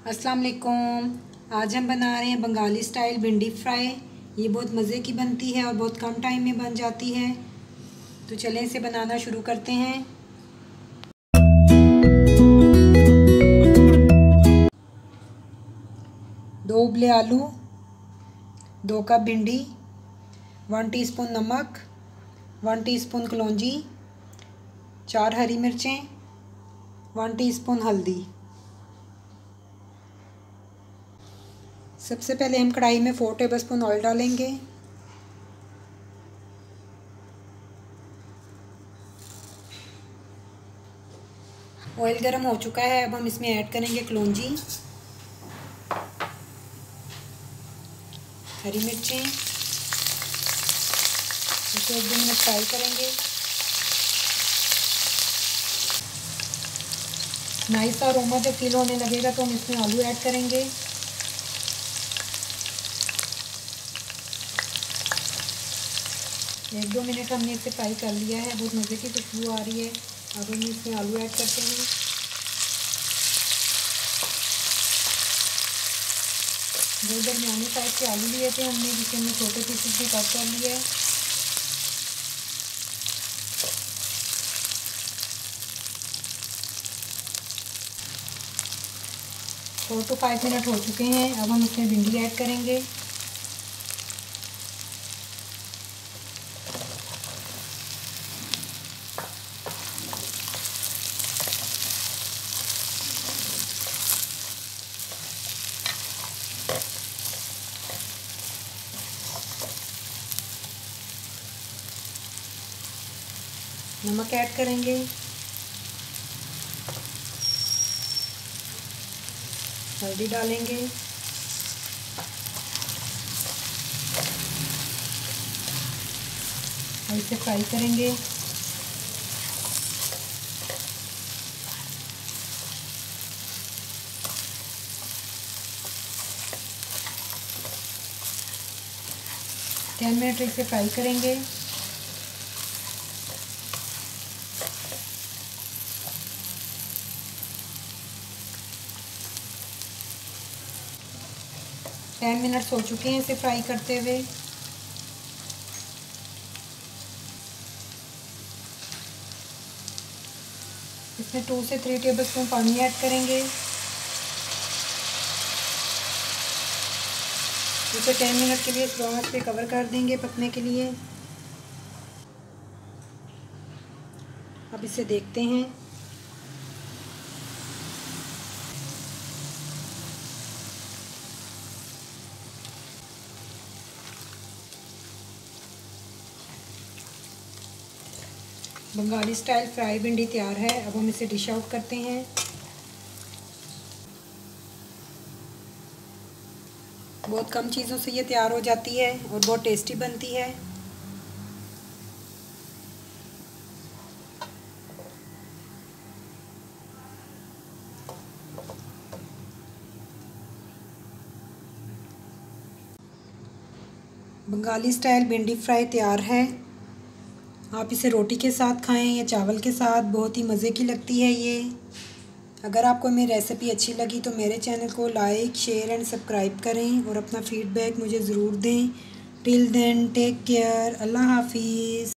अस्सलाम वालेकुम। आज हम बना रहे हैं बंगाली स्टाइल भिंडी फ्राई। ये बहुत मज़े की बनती है और बहुत कम टाइम में बन जाती है। तो चलें इसे बनाना शुरू करते हैं। 2 उबले आलू, 2 कप भिंडी, 1 टीस्पून नमक, 1 टीस्पून कलौंजी, 4 हरी मिर्चें, 1 टीस्पून हल्दी। सबसे पहले हम कढ़ाई में 4 टेबलस्पून ऑयल डालेंगे। ऑयल गर्म हो चुका है। अब हम इसमें ऐड करेंगे कलौंजी, हरी मिर्चें। इसे 1-2 मिनट फ्राई करेंगे। नाइस सा अरोमा जब फील होने लगेगा तो हम इसमें आलू ऐड करेंगे। एक 2 मिनट हमने इसे फ्राई कर लिया है। बहुत मज़े की खुशबू आ रही है। अब हम इसमें आलू ऐड करते हैं। दो दरमियानी साइज के आलू लिए थे हमने, जिसे हमने छोटे पीसेस में कट कर लिया है। फोर टू 5 मिनट हो चुके हैं। अब हम इसमें भिंडी ऐड करेंगे। नमक ऐड करेंगे, हल्दी डालेंगे, और इसे फ्राई करेंगे। टेन मिनट इसे फ्राई करेंगे। टेन मिनट्स हो चुके हैं इसे फ्राई करते हुए। इसमें 2 से 3 टेबलस्पून पानी ऐड करेंगे। इसे 10 मिनट के लिए स्लो आंच पे कवर कर देंगे पकने के लिए। अब इसे देखते हैं। बंगाली स्टाइल फ्राई भिंडी तैयार है। अब हम इसे डिश आउट करते हैं। बहुत कम चीज़ों से ये तैयार हो जाती है और बहुत टेस्टी बनती है। बंगाली स्टाइल भिंडी फ्राई तैयार है। आप इसे रोटी के साथ खाएं या चावल के साथ, बहुत ही मज़े की लगती है ये। अगर आपको मेरी रेसिपी अच्छी लगी तो मेरे चैनल को लाइक, शेयर एंड सब्सक्राइब करें और अपना फीडबैक मुझे ज़रूर दें। Till then take care. अल्लाह हाफिज़।